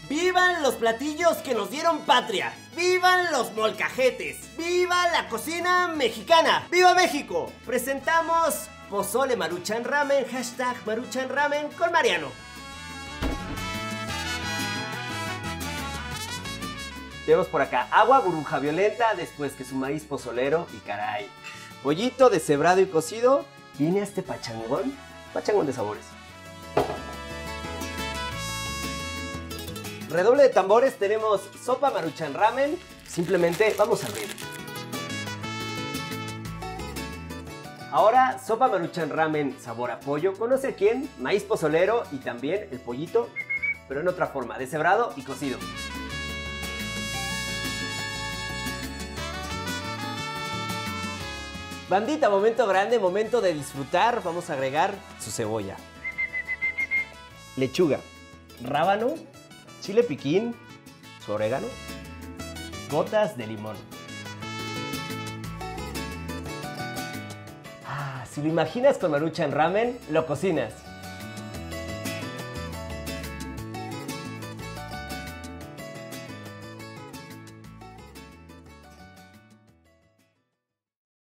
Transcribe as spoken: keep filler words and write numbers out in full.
¡Vivan los platillos que nos dieron patria! ¡Vivan los molcajetes! ¡Viva la cocina mexicana! ¡Viva México! Presentamos Pozole Maruchan Ramen, hashtag Maruchan Ramen con Mariano. Tenemos por acá agua burbuja violenta después que su maíz pozolero y caray. Pollito deshebrado y cocido. Viene este pachangón, pachangón de sabores. Redoble de tambores, tenemos sopa Maruchan Ramen. Simplemente vamos a abrir. Ahora, sopa Maruchan Ramen sabor a pollo. ¿Conoce a quién? Maíz pozolero y también el pollito, pero en otra forma, deshebrado y cocido. Bandita, momento grande, momento de disfrutar. Vamos a agregar su cebolla, lechuga, rábano, chile piquín, su orégano, gotas de limón. Ah, si lo imaginas con Maruchan Ramen, lo cocinas.